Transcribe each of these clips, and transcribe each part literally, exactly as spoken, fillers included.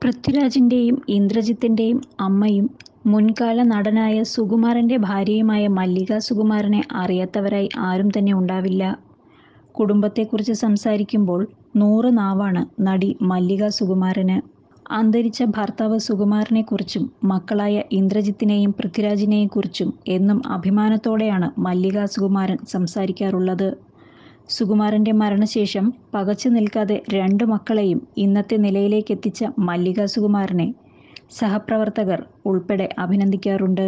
പൃഥ്വിരാജിൻ്റെയും ഇന്ദ്രജിത്തിൻ്റെയും അമ്മയും മുൻകാല നടനായ സുകുമാരൻ്റെ ഭാര്യയുമായ മല്ലിക സുകുമാരനെ അറിയാത്തവരായി ആരും തന്നെ ഉണ്ടാവില്ല. കുടുംബത്തെക്കുറിച്ച് സംസാരിക്കുമ്പോൾ നൂറ് നാവാണ് നടി മല്ലിക സുകുമാരന്. അന്തരിച്ച ഭർത്താവ് സുകുമാരനെക്കുറിച്ചും മക്കളായ ഇന്ദ്രജിത്തിനെയും പൃഥ്വിരാജിനെയും കുറിച്ചും എന്നും അഭിമാനത്തോടെയാണ് മല്ലിക സുകുമാരൻ സംസാരിക്കാറുള്ളത്. സുകുമാരൻ്റെ മരണശേഷം പകച്ചു നിൽക്കാതെ രണ്ട് മക്കളെയും ഇന്നത്തെ നിലയിലേക്കെത്തിച്ച മല്ലിക സുകുമാരനെ സഹപ്രവർത്തകർ ഉൾപ്പെടെ അഭിനന്ദിക്കാറുണ്ട്.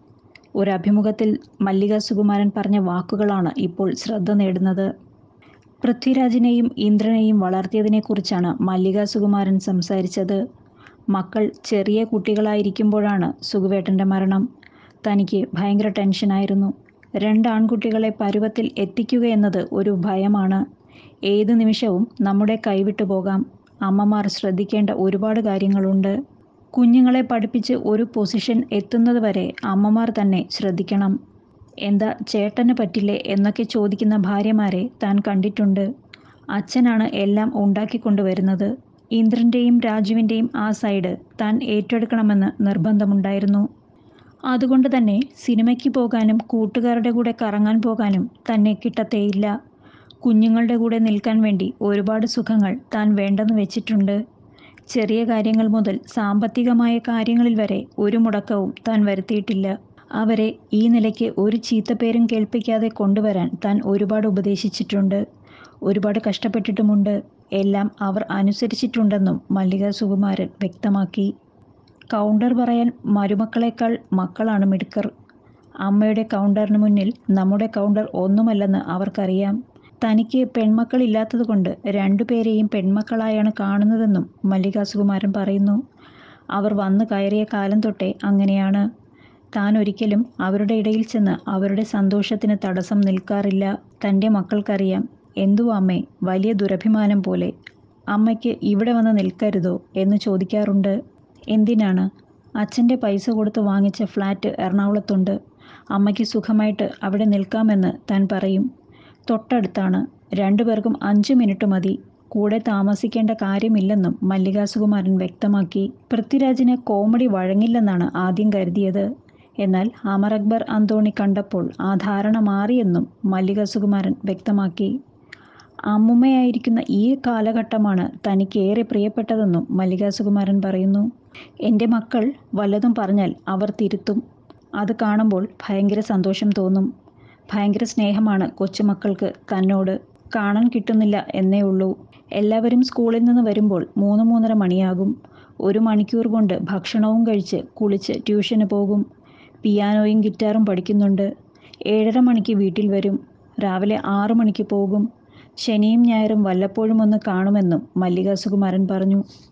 ഒരഭിമുഖത്തിൽ മല്ലിക സുകുമാരൻ പറഞ്ഞ വാക്കുകളാണ് ഇപ്പോൾ ശ്രദ്ധ നേടുന്നത്. പൃഥ്വിരാജിനെയും ഇന്ദ്രനെയും വളർത്തിയതിനെക്കുറിച്ചാണ് മല്ലിക സുകുമാരൻ സംസാരിച്ചത്. മക്കൾ ചെറിയ കുട്ടികളായിരിക്കുമ്പോഴാണ് സുകുവേട്ടൻ്റെ മരണം. തനിക്ക് ഭയങ്കര ടെൻഷനായിരുന്നു. രണ്ട് ആൺകുട്ടികളെ പരുവത്തിൽ എത്തിക്കുകയെന്നത് ഒരു ഭയമാണ്. ഏത് നിമിഷവും നമ്മുടെ കൈവിട്ടു പോകാം. അമ്മമാർ ശ്രദ്ധിക്കേണ്ട ഒരുപാട് കാര്യങ്ങളുണ്ട്. കുഞ്ഞുങ്ങളെ പഠിപ്പിച്ച് ഒരു പൊസിഷൻ എത്തുന്നത് വരെ അമ്മമാർ തന്നെ ശ്രദ്ധിക്കണം. എന്താ ചേട്ടന് പറ്റില്ലേ എന്നൊക്കെ ചോദിക്കുന്ന ഭാര്യമാരെ താൻ കണ്ടിട്ടുണ്ട്. അച്ഛനാണ് എല്ലാം ഉണ്ടാക്കിക്കൊണ്ടുവരുന്നത്. ഇന്ദ്രൻ്റെയും രാജുവിൻ്റെയും ആ സൈഡ് താൻ ഏറ്റെടുക്കണമെന്ന് നിർബന്ധമുണ്ടായിരുന്നു. അതുകൊണ്ട് തന്നെ സിനിമയ്ക്ക് പോകാനും കൂട്ടുകാരുടെ കൂടെ കറങ്ങാൻ പോകാനും തന്നെ കിട്ടത്തേയില്ല. കുഞ്ഞുങ്ങളുടെ കൂടെ നിൽക്കാൻ വേണ്ടി ഒരുപാട് സുഖങ്ങൾ താൻ വേണ്ടെന്ന് വെച്ചിട്ടുണ്ട്. ചെറിയ കാര്യങ്ങൾ മുതൽ സാമ്പത്തികമായ കാര്യങ്ങളിൽ വരെ ഒരു മുടക്കവും താൻ വരുത്തിയിട്ടില്ല. അവരെ ഈ നിലയ്ക്ക് ഒരു ചീത്തപ്പേരും കേൾപ്പിക്കാതെ കൊണ്ടുവരാൻ താൻ ഒരുപാട് ഉപദേശിച്ചിട്ടുണ്ട്. ഒരുപാട് കഷ്ടപ്പെട്ടിട്ടുമുണ്ട്. എല്ലാം അവർ അനുസരിച്ചിട്ടുണ്ടെന്നും മല്ലിക സുകുമാരൻ വ്യക്തമാക്കി. കൗണ്ടർ പറയാൻ മരുമക്കളേക്കാൾ മക്കളാണ് മിടുക്കർ. അമ്മയുടെ കൗണ്ടറിന് മുന്നിൽ നമ്മുടെ കൗണ്ടർ ഒന്നുമല്ലെന്ന് അവർക്കറിയാം. തനിക്ക് പെൺമക്കളില്ലാത്തതുകൊണ്ട് രണ്ടുപേരെയും പെൺമക്കളായാണ് കാണുന്നതെന്നും മല്ലിക സുകുമാരൻ പറയുന്നു. അവർ വന്നു കയറിയ കാലം തൊട്ടേ അങ്ങനെയാണ്. താൻ ഒരിക്കലും അവരുടെ ഇടയിൽ ചെന്ന് അവരുടെ സന്തോഷത്തിന് തടസ്സം നിൽക്കാറില്ല. തൻ്റെ മക്കൾക്കറിയാം. എന്തുവാ അമ്മേ, വലിയ ദുരഭിമാനം പോലെ. അമ്മയ്ക്ക് ഇവിടെ വന്ന് നിൽക്കരുതോ എന്ന് ചോദിക്കാറുണ്ട്. എന്തിനാണ്? അച്ഛൻ്റെ പൈസ കൊടുത്ത് വാങ്ങിച്ച ഫ്ലാറ്റ് എറണാകുളത്തുണ്ട്. അമ്മയ്ക്ക് സുഖമായിട്ട് അവിടെ നിൽക്കാമെന്ന് താൻ പറയും. തൊട്ടടുത്താണ്. രണ്ടുപേർക്കും അഞ്ച് മിനിറ്റ് മതി. കൂടെ താമസിക്കേണ്ട കാര്യമില്ലെന്നും മല്ലിക സുകുമാരൻ വ്യക്തമാക്കി. പൃഥ്വിരാജിന് കോമഡി വഴങ്ങില്ലെന്നാണ് ആദ്യം കരുതിയത്. എന്നാൽ അമർ അക്ബർ അന്തോണി കണ്ടപ്പോൾ ആ ധാരണ മാറിയെന്നും മല്ലിക സുകുമാരൻ വ്യക്തമാക്കി. അമ്മുമ്മയായിരിക്കുന്ന ഈ കാലഘട്ടമാണ് തനിക്കേറെ പ്രിയപ്പെട്ടതെന്നും മല്ലിക സുകുമാരൻ പറയുന്നു. എൻ്റെ മക്കൾ വല്ലതും പറഞ്ഞാൽ അവർ തിരുത്തും. അത് കാണുമ്പോൾ ഭയങ്കര സന്തോഷം തോന്നും. ഭയങ്കര സ്നേഹമാണ് കൊച്ചുമക്കൾക്ക് തന്നോട്. കാണാൻ കിട്ടുന്നില്ല എന്നേ ഉള്ളൂ. എല്ലാവരും സ്കൂളിൽ നിന്ന് വരുമ്പോൾ മൂന്ന് മൂന്നര മണിയാകും. ഒരു മണിക്കൂർ കൊണ്ട് ഭക്ഷണവും കഴിച്ച് കുളിച്ച് ട്യൂഷന് പോകും. പിയാനോയും ഗിറ്റാറും പഠിക്കുന്നുണ്ട്. ഏഴര മണിക്ക് വീട്ടിൽ വരും. രാവിലെ ആറു മണിക്ക് പോകും. ശനിയും ഞായറും വല്ലപ്പോഴും ഒന്ന് കാണുമെന്നും മല്ലിക സുകുമാരൻ പറഞ്ഞു.